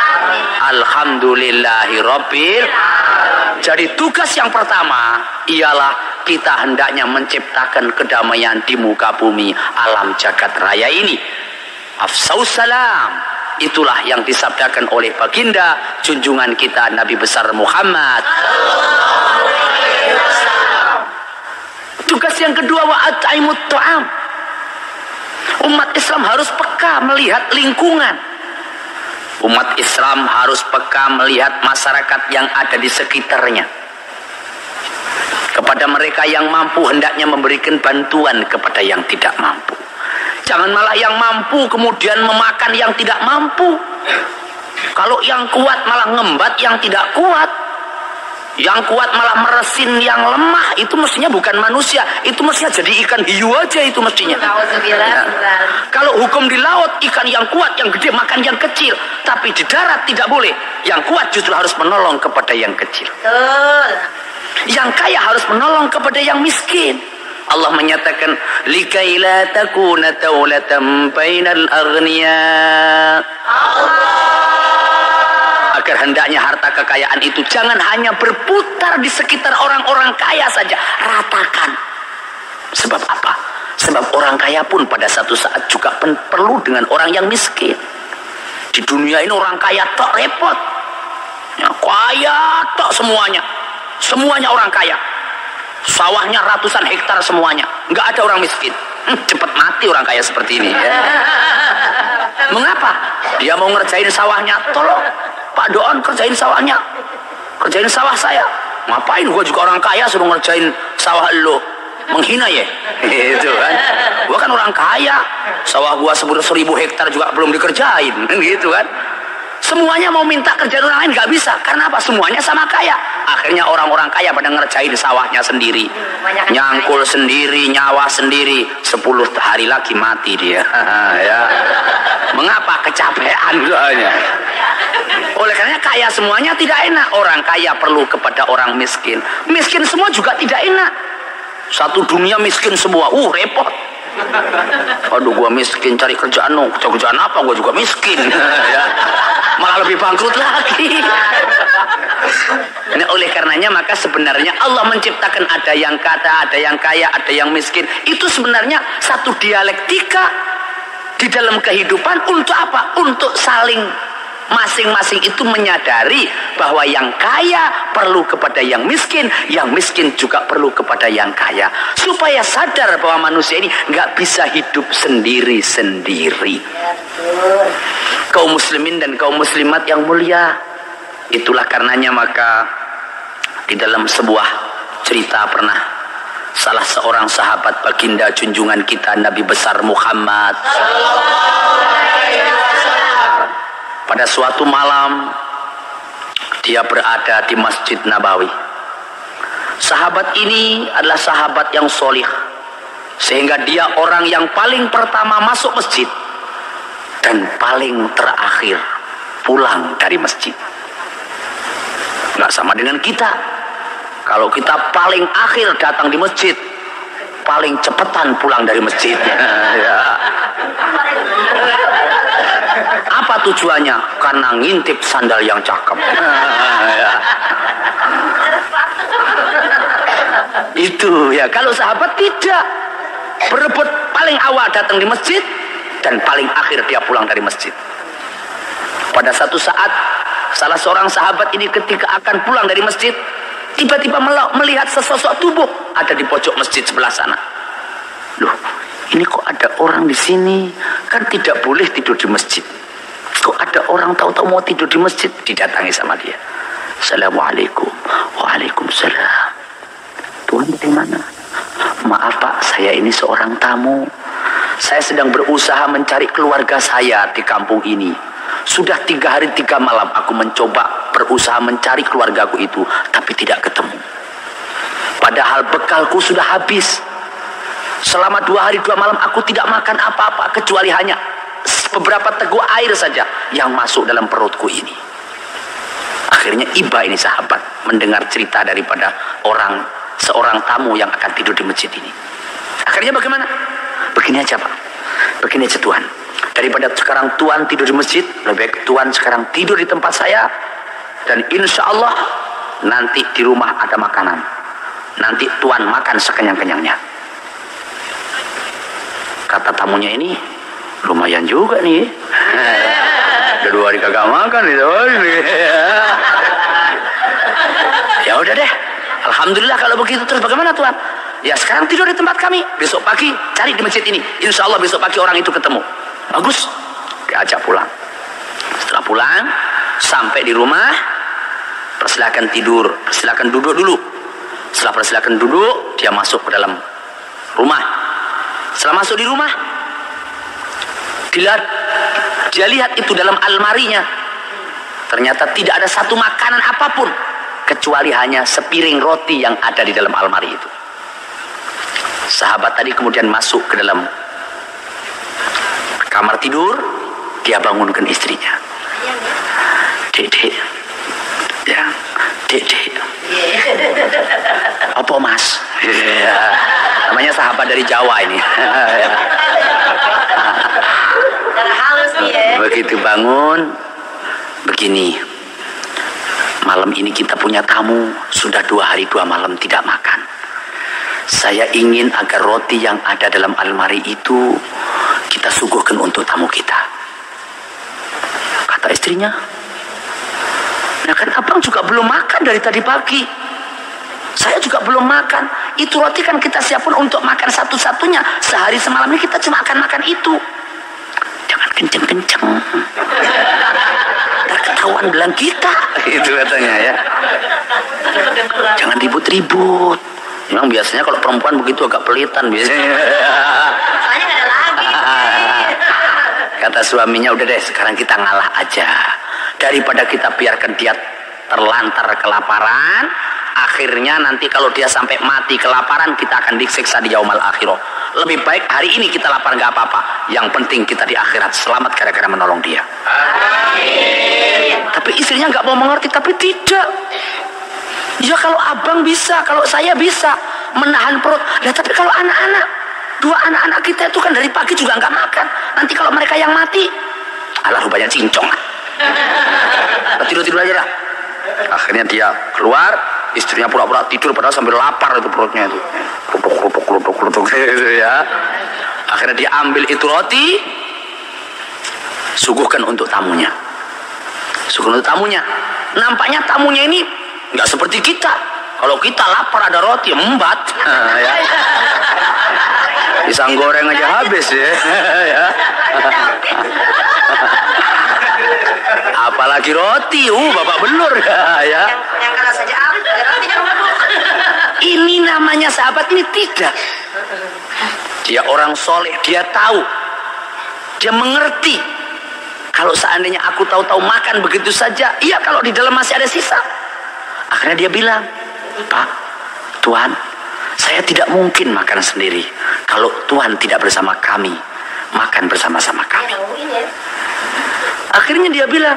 Alhamdulillahirabbil. Jadi tugas yang pertama ialah kita hendaknya menciptakan kedamaian di muka bumi alam jagat raya ini. Afsaus salam, itulah yang disabdakan oleh baginda junjungan kita Nabi besar Muhammad. Tugas yang kedua, wa at'imut ta'am. Umat Islam harus peka melihat lingkungan. Umat Islam harus peka melihat masyarakat yang ada di sekitarnya. Kepada mereka yang mampu hendaknya memberikan bantuan kepada yang tidak mampu. Jangan malah yang mampu kemudian memakan yang tidak mampu. Kalau yang kuat malah ngembat yang tidak kuat. Yang kuat malah meresin yang lemah, itu mestinya bukan manusia, itu mestinya jadi ikan hiu aja itu mestinya. Ya. Kalau hukum di laut, ikan yang kuat, yang gede makan yang kecil, tapi di darat tidak boleh. Yang kuat justru harus menolong kepada yang kecil. Betul. Yang kaya harus menolong kepada yang miskin. Allah menyatakan likai la takuna taulatan bainal aghniya. Agar hendaknya harta kekayaan itu jangan hanya berputar di sekitar orang-orang kaya saja, ratakan. Sebab apa? Sebab orang kaya pun pada satu saat juga perlu dengan orang yang miskin. Di dunia ini orang kaya tak repot, ya, kaya tak semuanya, semuanya orang kaya, sawahnya ratusan hektar semuanya, nggak ada orang miskin. Hmm, cepat mati orang kaya seperti ini. Ya. Mengapa? Dia mau ngerjain sawahnya, tolong Pak Doan kerjain sawahnya, kerjain sawah saya. Ngapain gua juga orang kaya suruh ngerjain sawah lo? Menghina ya? Itu kan. Gua kan orang kaya, sawah gua seribu hektar juga belum dikerjain, gitu kan. Semuanya mau minta kerjaan orang lain nggak bisa. Karena apa? Semuanya sama kaya. Akhirnya orang-orang kaya pada ngerjain sawahnya sendiri, nyangkul sendiri, nyawa sendiri. Sepuluh hari lagi mati dia. Ya. Mengapa? Kecapean soalnya. Oleh karena kaya semuanya tidak enak. Orang kaya perlu kepada orang miskin. Miskin semua juga tidak enak. Satu dunia miskin semua. Uh, repot. Aduh, gua miskin cari kerjaan. No. Kerjaan apa? Gua juga miskin. Ya. Malah lebih bangkrut lagi. Nah, oleh karenanya maka sebenarnya Allah menciptakan ada yang kata, ada yang kaya, ada yang miskin. Itu sebenarnya satu dialektika di dalam kehidupan. Untuk apa? Untuk saling masing-masing itu menyadari bahwa yang kaya perlu kepada yang miskin, yang miskin juga perlu kepada yang kaya, supaya sadar bahwa manusia ini nggak bisa hidup sendiri-sendiri. Kaum muslimin dan kaum muslimat yang mulia, itulah karenanya maka di dalam sebuah cerita pernah salah seorang sahabat baginda junjungan kita Nabi besar Muhammad pada suatu malam dia berada di Masjid Nabawi. Sahabat ini adalah sahabat yang solih, sehingga dia orang yang paling pertama masuk masjid dan paling terakhir pulang dari masjid. Nggak sama dengan kita. Kalau kita paling akhir datang di masjid, paling cepetan pulang dari masjid. Ya. Apa tujuannya? Karena ngintip sandal yang cakep. Ya. Itu ya. Kalau sahabat tidak, berebut paling awal datang di masjid dan paling akhir dia pulang dari masjid. Pada satu saat salah seorang sahabat ini ketika akan pulang dari masjid, tiba-tiba melihat sesosok tubuh ada di pojok masjid sebelah sana. Loh, ini kok ada orang di sini? Kan tidak boleh tidur di masjid. Kok ada orang tahu-tahu mau tidur di masjid? Didatangi sama dia. Assalamualaikum. Waalaikumsalam. Tuhan dari mana? Maaf Pak, saya ini seorang tamu. Saya sedang berusaha mencari keluarga saya di kampung ini. Sudah tiga hari tiga malam aku mencoba berusaha mencari keluargaku itu, tapi tidak ketemu. Padahal bekalku sudah habis. Selama dua hari dua malam aku tidak makan apa-apa kecuali hanya beberapa teguk air saja yang masuk dalam perutku ini. Akhirnya iba ini sahabat mendengar cerita daripada orang seorang tamu yang akan tidur di masjid ini. Akhirnya bagaimana? Begini aja Pak, begini aja Tuhan. Daripada sekarang Tuhan tidur di masjid, lebih baik Tuhan sekarang tidur di tempat saya. Dan insya Allah nanti di rumah ada makanan. Nanti Tuhan makan sekenyang-kenyangnya. Kata tamunya ini, lumayan juga nih. Udah dua hari kagak makan itu. Ya udah deh. Alhamdulillah kalau begitu. Terus bagaimana Tuhan? Ya sekarang tidur di tempat kami. Besok pagi cari di masjid ini. Insya Allah besok pagi orang itu ketemu. Bagus. Diajak pulang. Setelah pulang, sampai di rumah, persilakan tidur, persilakan duduk dulu. Setelah persilakan duduk, dia masuk ke dalam rumah. Setelah masuk di rumah, dilihat, dia lihat itu dalam almarinya. Ternyata tidak ada satu makanan apapun. kecuali hanya sepiring roti yang ada di dalam almari itu. Sahabat tadi kemudian masuk ke dalam kamar tidur, dia bangunkan istrinya. Dek, dek, ya, dek, dek. Apa mas? Ya. Namanya sahabat dari Jawa ini. Begitu bangun, begini. Malam ini kita punya tamu, sudah dua hari dua malam tidak makan. Saya ingin agar roti yang ada dalam almari itu kita suguhkan untuk tamu kita. Kata istrinya, ya kan abang juga belum makan dari tadi pagi. Saya juga belum makan. Itu roti kan kita siapkan untuk makan satu-satunya. Sehari semalam ini kita cuma akan makan itu. Jangan kenceng-kenceng. Ntar ketahuan belang kita. Itu katanya ya. Jangan ribut-ribut. Memang biasanya kalau perempuan begitu agak pelitan biasanya. Soalnya nggak ada lagi. Kata suaminya, udah deh sekarang kita ngalah aja. Daripada kita biarkan dia terlantar kelaparan, akhirnya nanti kalau dia sampai mati kelaparan, kita akan disiksa di yaumal akhirah. Lebih baik hari ini kita lapar nggak apa-apa. Yang penting kita di akhirat selamat gara-gara menolong dia. Amin. Tapi istrinya nggak mau mengerti, tapi tidak. Ya kalau abang bisa, kalau saya bisa menahan perut. Ya tapi kalau anak-anak, dua anak-anak kita itu kan dari pagi juga nggak makan. Nanti kalau mereka yang mati, alah rupanya cincong. Tidur-tidur aja lah. Akhirnya dia keluar, istrinya pura-pura tidur padahal sambil lapar itu perutnya itu. Kerutuk, kerutuk, kerutuk, kerutuk ya. Akhirnya dia ambil itu roti, suguhkan untuk tamunya. Suguhkan untuk tamunya. Nampaknya tamunya ini nggak seperti kita. Kalau kita lapar ada roti, embat. Ya. Pisang goreng aja habis ya. Ya. Apalagi roti, uh bapak belur ya. Yang, yang keras saja habis, roti kan empuk. Ini namanya sahabat ini tidak. Dia orang soleh, dia tahu, dia mengerti. Kalau seandainya aku tahu-tahu makan begitu saja, iya kalau di dalam masih ada sisa. Akhirnya dia bilang, Pak, Tuhan, saya tidak mungkin makan sendiri. Kalau Tuhan tidak bersama kami, makan bersama-sama kami. Akhirnya dia bilang,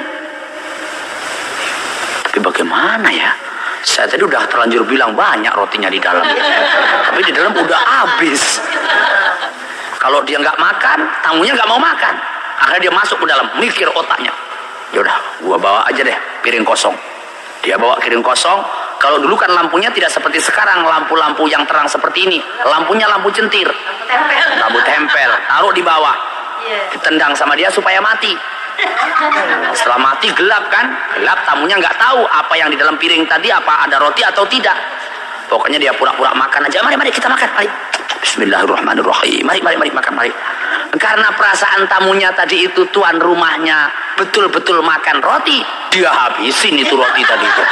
tapi bagaimana ya? Saya tadi udah terlanjur bilang banyak rotinya di dalam, tapi di dalam udah habis. Kalau dia nggak makan, tamunya nggak mau makan. Akhirnya dia masuk ke dalam, mikir otaknya. Yaudah, gua bawa aja deh piring kosong. Dia bawa piring kosong. Kalau dulu kan lampunya tidak seperti sekarang, lampu-lampu yang terang seperti ini. Lampunya lampu centir, lampu tempel, taruh di bawah, ditendang sama dia supaya mati. Setelah mati gelap kan, gelap, tamunya nggak tahu apa yang di dalam piring tadi, apa ada roti atau tidak. Pokoknya dia pura-pura makan aja. Mari, mari kita makan, mari. Bismillahirrahmanirrahim. Mari, mari, mari makan, mari. Karena perasaan tamunya tadi itu tuan rumahnya betul-betul makan roti, dia habisin itu roti tadi itu.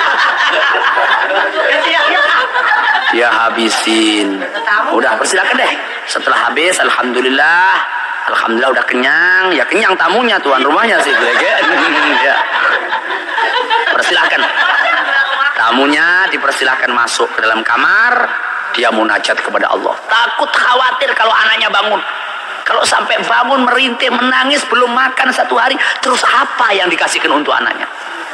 Dia habisin. Udah persilakan deh. Setelah habis, alhamdulillah, alhamdulillah udah kenyang. Ya kenyang tamunya, tuan rumahnya sih. Ya. Persilakan. Tamunya dipersilakan masuk ke dalam kamar. Dia munajat kepada Allah. Takut khawatir kalau anaknya bangun. Kalau sampai bangun merintih, menangis, belum makan satu hari, terus apa yang dikasihkan untuk anaknya?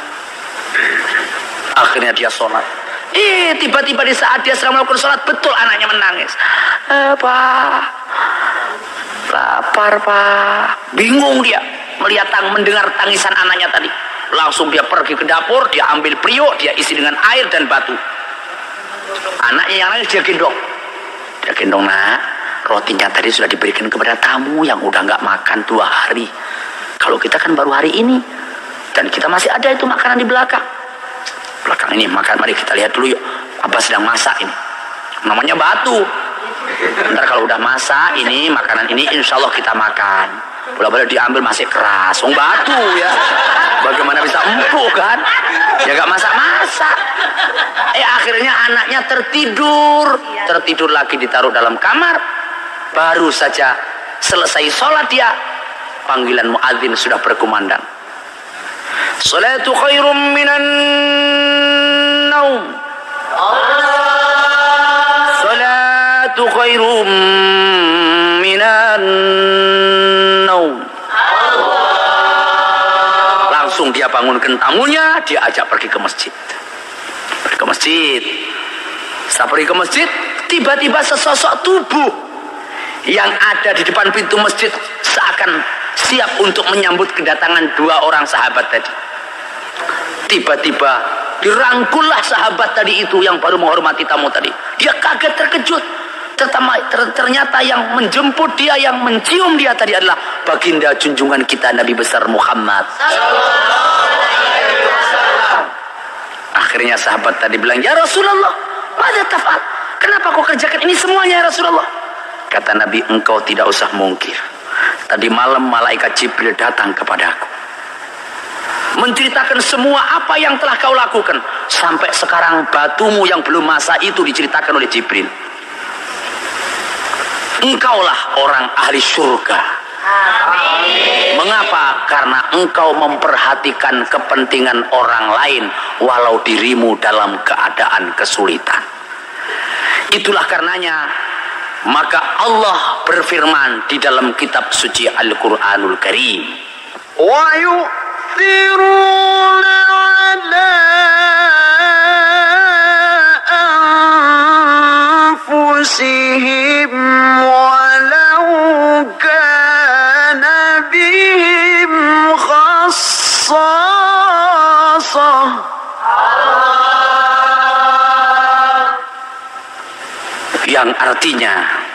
Akhirnya dia sholat. Eh, tiba-tiba di saat dia sedang melakukan sholat, betul anaknya menangis. Eh, Pak, lapar Pak. Bingung dia melihat tang mendengar tangisan anaknya tadi. Langsung dia pergi ke dapur, dia ambil periuk, dia isi dengan air dan batu. Anaknya yang nangis dia gendong. Dia gendong, nak, rotinya tadi sudah diberikan kepada tamu yang udah nggak makan dua hari. Kalau kita kan baru hari ini, dan kita masih ada itu makanan di belakang. Belakang ini makan, mari kita lihat dulu yuk. Apa sedang masak ini? Namanya batu. Ntar kalau udah masak ini makanan ini, insya Allah kita makan. Boleh-boleh diambil masih keras, oh batu ya. Bagaimana bisa empuk kan? Ya gak masak-masak. Eh akhirnya anaknya tertidur, tertidur lagi ditaruh dalam kamar. Baru saja selesai sholat dia, panggilan muadzin sudah berkumandang. Salatu khairum minan Salatu khairum minan naum. Langsung dia bangunkan tamunya, dia ajak pergi ke masjid. Pergi ke masjid. Setelah pergi ke masjid, tiba-tiba sesosok tubuh yang ada di depan pintu masjid seakan siap untuk menyambut kedatangan dua orang sahabat tadi. Tiba-tiba dirangkullah sahabat tadi itu yang baru menghormati tamu tadi. Dia kaget terkejut. Ternyata yang menjemput dia, yang mencium dia tadi adalah baginda junjungan kita Nabi besar Muhammad. Akhirnya sahabat tadi bilang, "Ya Rasulullah, mada taf'al? Kenapa kau kerjakan ini semuanya ya Rasulullah?" Kata Nabi, "Engkau tidak usah mungkir. Tadi malam malaikat Jibril datang kepadaku, menceritakan semua apa yang telah kau lakukan. Sampai sekarang batumu yang belum masa itu diceritakan oleh Jibril. Engkaulah orang ahli surga." Amin. Mengapa? Karena engkau memperhatikan kepentingan orang lain walau dirimu dalam keadaan kesulitan. Itulah karenanya maka Allah berfirman di dalam kitab suci Al-Qur'anul Karim, "Wa yu'thiruna 'ala anfusihim walau kana bihim khassasah." Yang artinya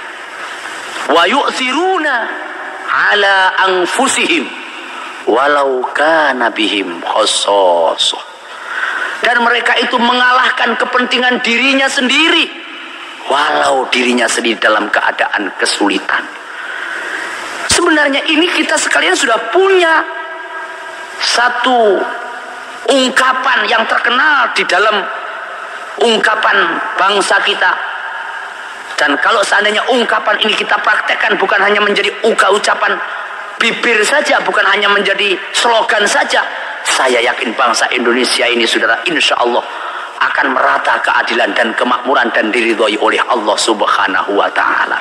wa yu'thiruna ala anfusihim walau kana bihim khassasah. Dan mereka itu mengalahkan kepentingan dirinya sendiri walau dirinya sendiri dalam keadaan kesulitan. Sebenarnya ini kita sekalian sudah punya satu ungkapan yang terkenal di dalam ungkapan bangsa kita. Dan kalau seandainya ungkapan ini kita praktekkan bukan hanya menjadi uca-ucapan bibir saja, bukan hanya menjadi slogan saja, saya yakin bangsa Indonesia ini saudara insya Allah akan merata keadilan dan kemakmuran dan diridhoi oleh Allah Subhanahu wa Ta'ala.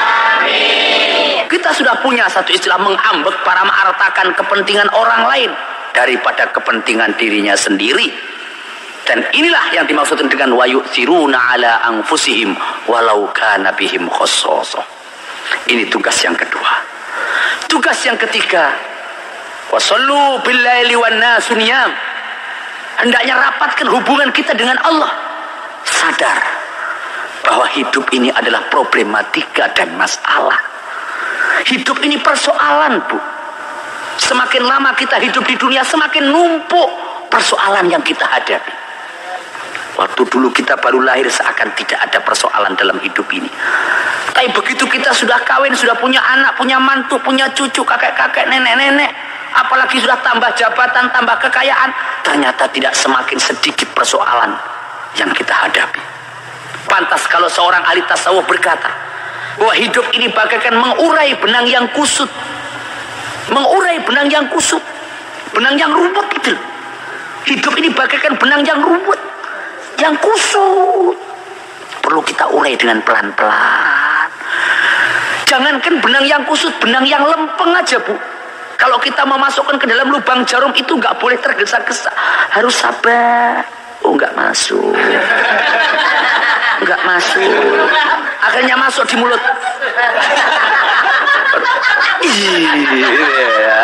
Amin. Kita sudah punya satu istilah mengambek para menghartakan kepentingan orang lain daripada kepentingan dirinya sendiri. Dan inilah yang dimaksudkan dengan wa yu'thiruna ala anfusihim walau kana bihim khassasah. Ini tugas yang kedua. Tugas yang ketiga, wasallu billaili wan nasu niyam. Hendaknya rapatkan hubungan kita dengan Allah. Sadar bahwa hidup ini adalah problematika dan masalah. Hidup ini persoalan, Bu. Semakin lama kita hidup di dunia, semakin numpuk persoalan yang kita hadapi. Waktu dulu kita baru lahir seakan tidak ada persoalan dalam hidup ini. Tapi begitu kita sudah kawin, sudah punya anak, punya mantu, punya cucu, kakek-kakek, nenek-nenek, apalagi sudah tambah jabatan, tambah kekayaan, ternyata tidak semakin sedikit persoalan yang kita hadapi. Pantas kalau seorang ahli tasawuf berkata bahwa hidup ini bagaikan mengurai benang yang kusut. Mengurai benang yang kusut, benang yang rumput itu. Hidup ini bagaikan benang yang rumput, yang kusut, perlu kita urai dengan pelan-pelan. Jangankan benang yang kusut, benang yang lempeng aja, Bu. Kalau kita memasukkan ke dalam lubang jarum itu nggak boleh tergesa-gesa, harus sabar. Oh, nggak masuk, nggak masuk. Akhirnya masuk di mulut. Iya.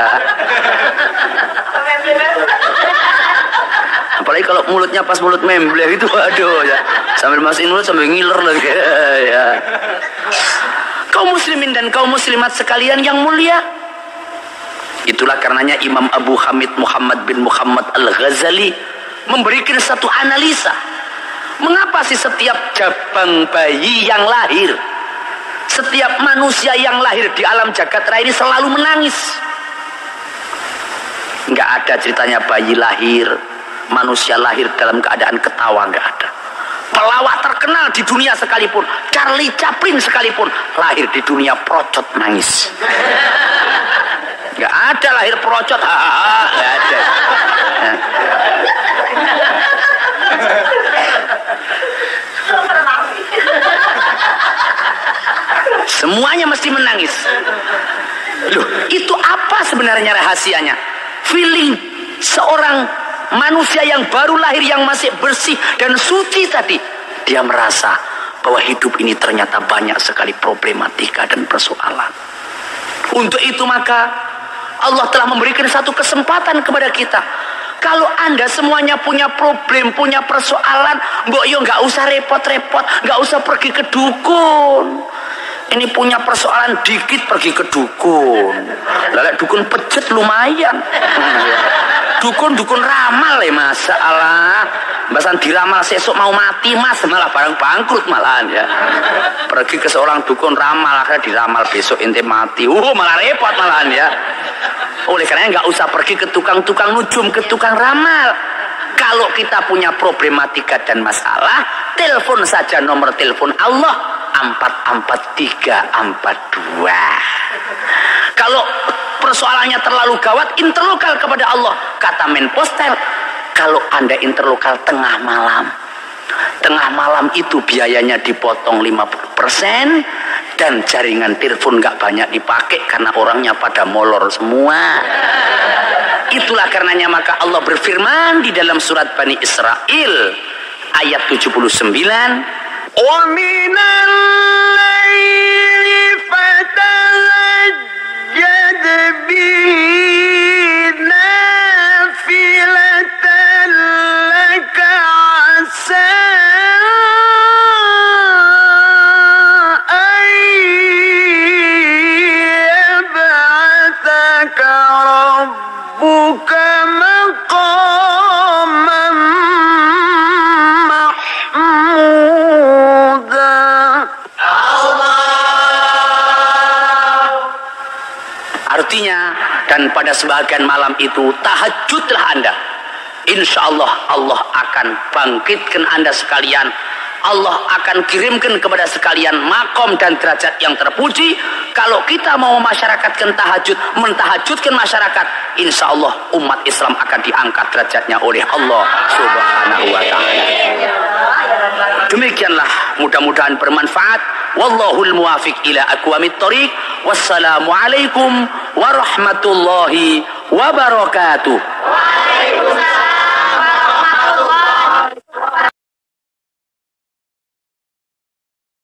Apalagi kalau mulutnya pas mulut membleh itu, aduh ya. Sambil masukin mulut sambil ngiler lagi. Ya. Kaum muslimin dan kaum muslimat sekalian yang mulia. Itulah karenanya Imam Abu Hamid Muhammad bin Muhammad Al-Ghazali memberikan satu analisa. Mengapa sih setiap jabang bayi yang lahir, setiap manusia yang lahir di alam jagat raya ini selalu menangis? Nggak ada ceritanya bayi lahir, manusia lahir dalam keadaan ketawa, nggak ada. Pelawak terkenal di dunia sekalipun, Charlie Chaplin sekalipun, lahir di dunia procot nangis. Nggak ada lahir procot, hahaha, nggak ada. Semuanya mesti menangis. Loh, itu apa sebenarnya rahasianya? Feeling seorang manusia yang baru lahir, yang masih bersih dan suci tadi, dia merasa bahwa hidup ini ternyata banyak sekali problematika dan persoalan. Untuk itu maka Allah telah memberikan satu kesempatan kepada kita. Kalau Anda semuanya punya problem, punya persoalan, mbok yo nggak usah repot-repot, nggak usah pergi ke dukun. Ini punya persoalan dikit pergi ke dukun. Lalu dukun pejet lumayan. Dukun-dukun ramal ya masalah. Bahasan diramal sesuk mau mati mas, malah barang bangkrut malahan ya. Pergi ke seorang dukun ramal, akhirnya diramal besok ente mati. Uh malah repot malahan ya. Oleh karena nggak usah pergi ke tukang-tukang nujum, ke tukang ramal. Kalau kita punya problematika dan masalah, telepon saja nomor telepon Allah empat empat tiga empat dua. Kalau persoalannya terlalu gawat, interlokal kepada Allah. Kata Menpostel, kalau Anda interlokal tengah malam, tengah malam itu biayanya dipotong lima puluh persen dan jaringan telepon nggak banyak dipakai karena orangnya pada molor semua. Itulah karenanya maka Allah berfirman di dalam surat Bani Israel ayat tujuh puluh sembilan, "Wa minal laili fatahajjad bihi nafilatan laka 'asa an yab'athaka rabbuka maqaman mahmuda." Artinya, dan pada sebagian malam itu tahajudlah Anda. Insya Allah Allah akan bangkitkan Anda sekalian. Allah akan kirimkan kepada sekalian makom dan derajat yang terpuji. Kalau kita mau memasyarakatkan tahajud, mentahajudkan masyarakat, insya Allah umat Islam akan diangkat derajatnya oleh Allah Subhanahu wa ta'ala. Demikianlah, mudah-mudahan bermanfaat. Wallahul muwafiq ila aqwamit thoriq. Wassalamualaikum warahmatullahi wabarakatuh.